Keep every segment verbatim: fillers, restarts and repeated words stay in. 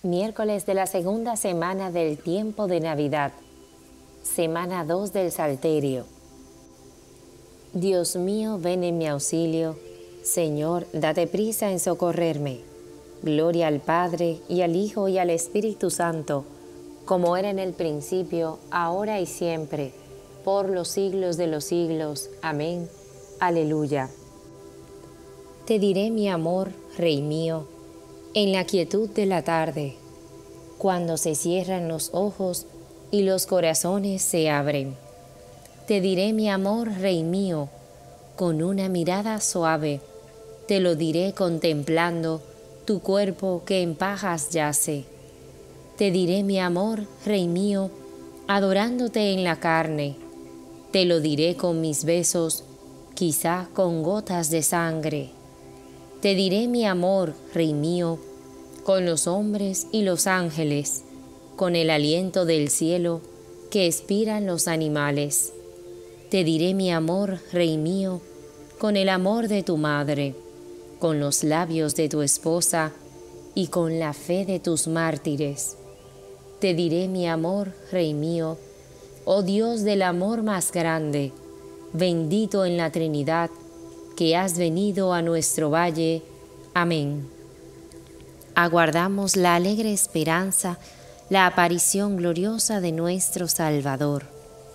Miércoles de la segunda semana del tiempo de Navidad, semana dos del Salterio. Dios mío, ven en mi auxilio. Señor, date prisa en socorrerme. Gloria al Padre, y al Hijo, y al Espíritu Santo, como era en el principio, ahora y siempre, por los siglos de los siglos. Amén. Aleluya. Te diré mi amor, Rey mío, en la quietud de la tarde, cuando se cierran los ojos y los corazones se abren. Te diré mi amor, Rey mío, con una mirada suave. Te lo diré contemplando tu cuerpo que en pajas yace. Te diré mi amor, Rey mío, adorándote en la carne. Te lo diré con mis besos, quizá con gotas de sangre. Te diré mi amor, Rey mío, con los hombres y los ángeles, con el aliento del cielo que expiran los animales. Te diré mi amor, Rey mío, con el amor de tu madre, con los labios de tu esposa y con la fe de tus mártires. Te diré mi amor, Rey mío, oh Dios del amor más grande, bendito en la Trinidad, que has venido a nuestro valle. Amén. Aguardamos la alegre esperanza, la aparición gloriosa de nuestro Salvador.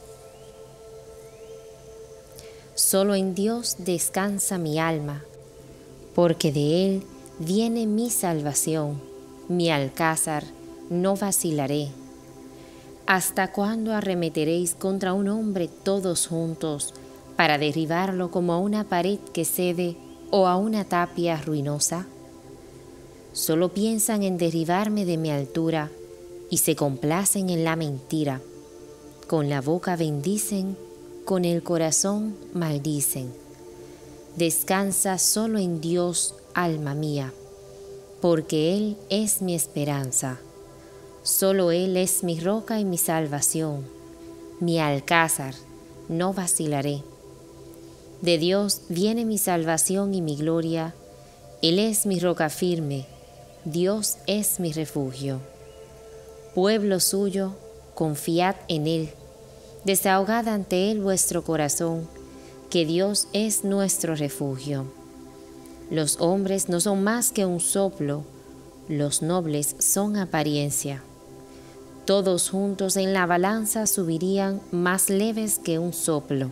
Solo en Dios descansa mi alma, porque de Él viene mi salvación, mi alcázar, no vacilaré. ¿Hasta cuándo arremeteréis contra un hombre todos juntos, para derribarlo como a una pared que cede o a una tapia ruinosa? Solo piensan en derribarme de mi altura y se complacen en la mentira. Con la boca bendicen, con el corazón maldicen. Descansa solo en Dios, alma mía, porque Él es mi esperanza. Solo Él es mi roca y mi salvación, mi alcázar, no vacilaré. De Dios viene mi salvación y mi gloria. Él es mi roca firme, Dios es mi refugio. Pueblo suyo, confiad en Él. Desahogad ante Él vuestro corazón, que Dios es nuestro refugio. Los hombres no son más que un soplo, los nobles son apariencia. Todos juntos en la balanza subirían más leves que un soplo.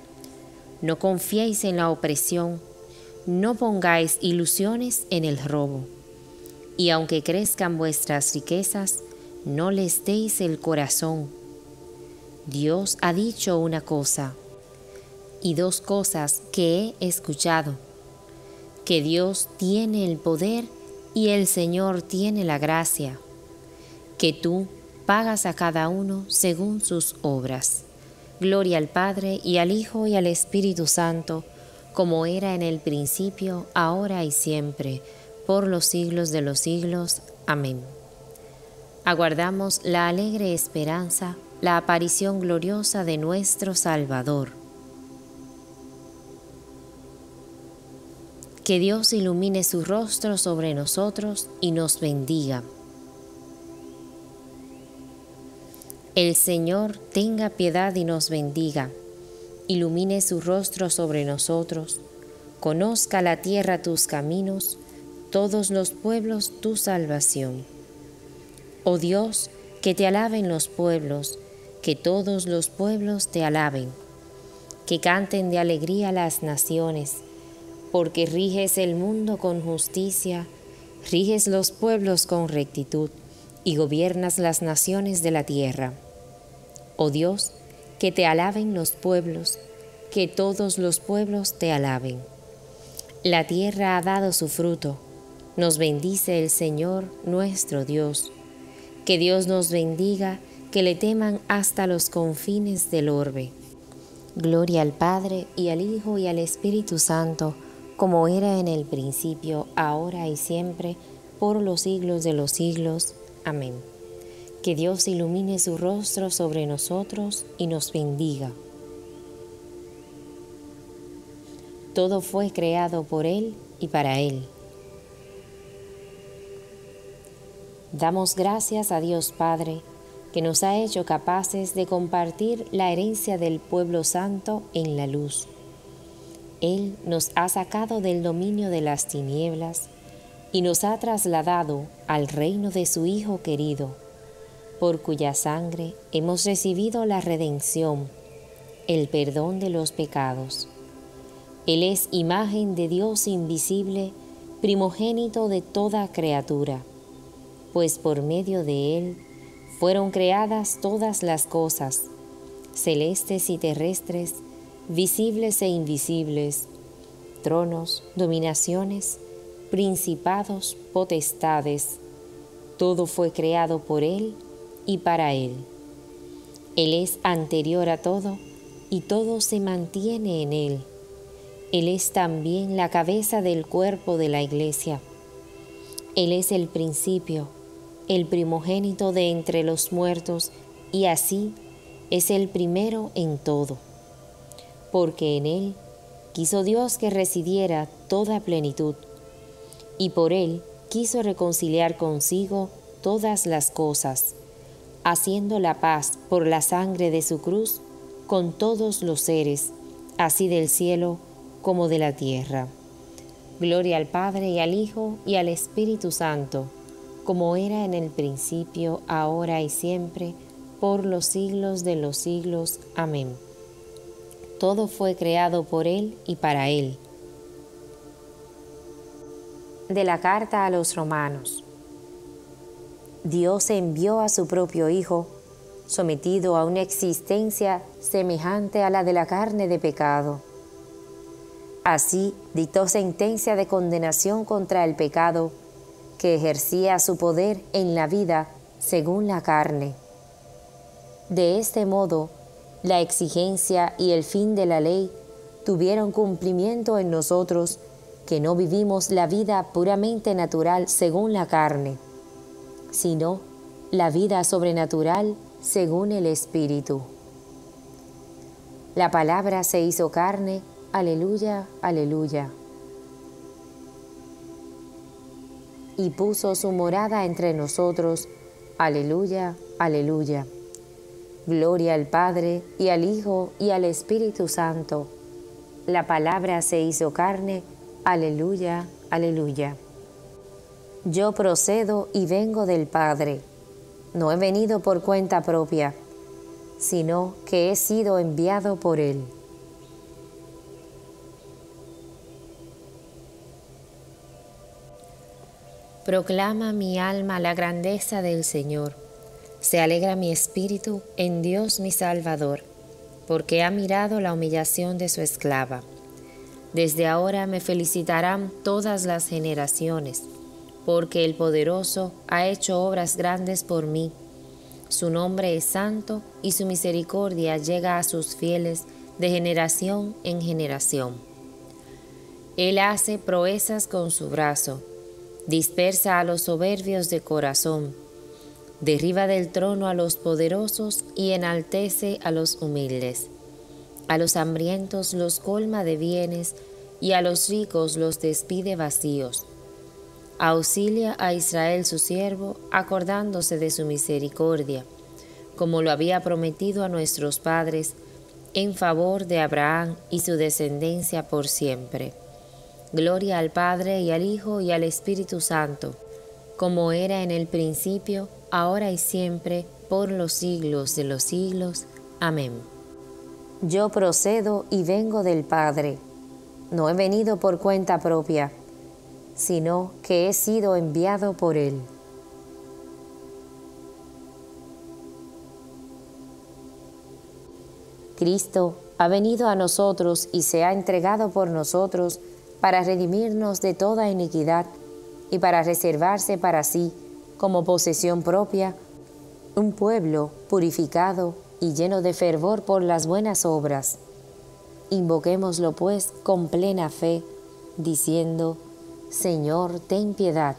No confiéis en la opresión, no pongáis ilusiones en el robo. Y aunque crezcan vuestras riquezas, no les deis el corazón. Dios ha dicho una cosa, y dos cosas que he escuchado: que Dios tiene el poder y el Señor tiene la gracia, que tú pagas a cada uno según sus obras. Gloria al Padre, y al Hijo, y al Espíritu Santo, como era en el principio, ahora y siempre, por los siglos de los siglos. Amén. Aguardamos la alegre esperanza, la aparición gloriosa de nuestro Salvador. Que Dios ilumine su rostro sobre nosotros y nos bendiga. El Señor tenga piedad y nos bendiga. Ilumine su rostro sobre nosotros. Conozca la tierra tus caminos, todos los pueblos tu salvación. Oh Dios, que te alaben los pueblos, que todos los pueblos te alaben. Que canten de alegría las naciones, porque riges el mundo con justicia, riges los pueblos con rectitud y gobiernas las naciones de la tierra. Oh Dios, que te alaben los pueblos, que todos los pueblos te alaben. La tierra ha dado su fruto, nos bendice el Señor nuestro Dios. Que Dios nos bendiga, que le teman hasta los confines del orbe. Gloria al Padre, y al Hijo, y al Espíritu Santo, como era en el principio, ahora y siempre, por los siglos de los siglos. Amén. Que Dios ilumine su rostro sobre nosotros y nos bendiga. Todo fue creado por Él y para Él. Damos gracias a Dios Padre, que nos ha hecho capaces de compartir la herencia del pueblo santo en la luz. Él nos ha sacado del dominio de las tinieblas y nos ha trasladado al reino de su Hijo querido, por cuya sangre hemos recibido la redención, el perdón de los pecados. Él es imagen de Dios invisible, primogénito de toda criatura, pues por medio de Él fueron creadas todas las cosas, celestes y terrestres, visibles e invisibles, tronos, dominaciones, principados, potestades. Todo fue creado por Él y para Él. Él es anterior a todo y todo se mantiene en Él. Él es también la cabeza del cuerpo de la Iglesia. Él es el principio, el primogénito de entre los muertos, y así es el primero en todo. Porque en Él quiso Dios que residiera toda plenitud, y por Él quiso reconciliar consigo todas las cosas, haciendo la paz por la sangre de su cruz con todos los seres, así del cielo como de la tierra. Gloria al Padre y al Hijo y al Espíritu Santo, como era en el principio, ahora y siempre, por los siglos de los siglos. Amén. Todo fue creado por Él y para Él. De la carta a los Romanos. Dios envió a su propio Hijo, sometido a una existencia semejante a la de la carne de pecado. Así dictó sentencia de condenación contra el pecado, que ejercía su poder en la vida según la carne. De este modo, la exigencia y el fin de la ley tuvieron cumplimiento en nosotros, que no vivimos la vida puramente natural según la carne, sino la vida sobrenatural según el Espíritu. La palabra se hizo carne, aleluya, aleluya, y puso su morada entre nosotros, aleluya, aleluya. Gloria al Padre, y al Hijo, y al Espíritu Santo. La palabra se hizo carne, aleluya, aleluya. Yo procedo y vengo del Padre. No he venido por cuenta propia, sino que he sido enviado por Él. Proclama mi alma la grandeza del Señor. Se alegra mi espíritu en Dios mi Salvador, porque ha mirado la humillación de su esclava. Desde ahora me felicitarán todas las generaciones, porque el Poderoso ha hecho obras grandes por mí. Su nombre es santo y su misericordia llega a sus fieles de generación en generación. Él hace proezas con su brazo, dispersa a los soberbios de corazón, derriba del trono a los poderosos y enaltece a los humildes. A los hambrientos los colma de bienes y a los ricos los despide vacíos. Auxilia a Israel su siervo, acordándose de su misericordia, como lo había prometido a nuestros padres, en favor de Abraham y su descendencia por siempre. Gloria al Padre y al Hijo y al Espíritu Santo, como era en el principio, ahora y siempre, por los siglos de los siglos. Amén. Yo procedo y vengo del Padre. No he venido por cuenta propia, sino que he sido enviado por Él. Cristo ha venido a nosotros y se ha entregado por nosotros para redimirnos de toda iniquidad y para reservarse para sí, como posesión propia, un pueblo purificado y lleno de fervor por las buenas obras. Invoquémoslo pues con plena fe, diciendo: Señor, ten piedad.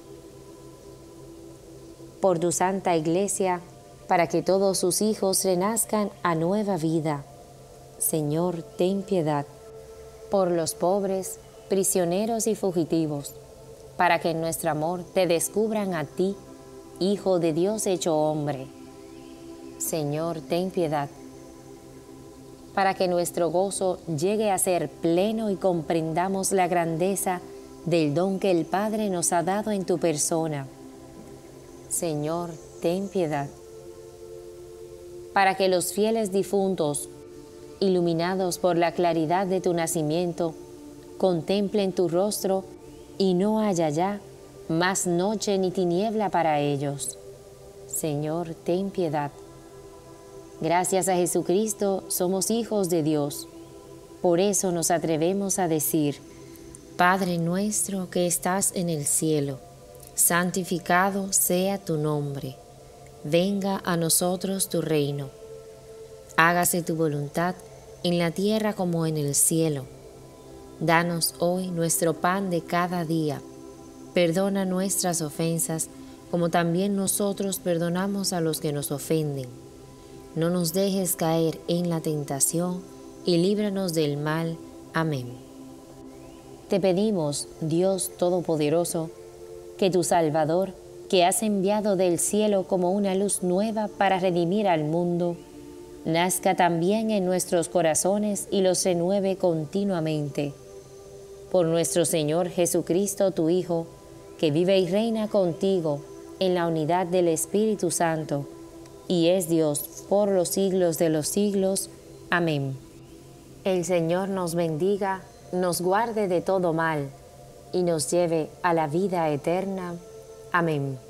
Por tu santa Iglesia, para que todos sus hijos renazcan a nueva vida. Señor, ten piedad. Por los pobres, prisioneros y fugitivos, para que en nuestro amor te descubran a ti Hijo de Dios hecho hombre. Señor, ten piedad. Para que nuestro gozo llegue a ser pleno y comprendamos la grandeza del don que el Padre nos ha dado en tu persona. Señor, ten piedad. Para que los fieles difuntos, iluminados por la claridad de tu nacimiento, contemplen tu rostro y no haya ya más noche ni tiniebla para ellos. Señor, ten piedad. Gracias a Jesucristo somos hijos de Dios. Por eso nos atrevemos a decir: Padre nuestro que estás en el cielo, santificado sea tu nombre. Venga a nosotros tu reino. Hágase tu voluntad en la tierra como en el cielo. Danos hoy nuestro pan de cada día. Perdona nuestras ofensas, como también nosotros perdonamos a los que nos ofenden. No nos dejes caer en la tentación, y líbranos del mal. Amén. Te pedimos, Dios Todopoderoso, que tu Salvador, que has enviado del cielo como una luz nueva para redimir al mundo, nazca también en nuestros corazones y los renueve continuamente. Por nuestro Señor Jesucristo, tu Hijo, que vive y reina contigo en la unidad del Espíritu Santo, y es Dios por los siglos de los siglos. Amén. El Señor nos bendiga, nos guarde de todo mal, y nos lleve a la vida eterna. Amén.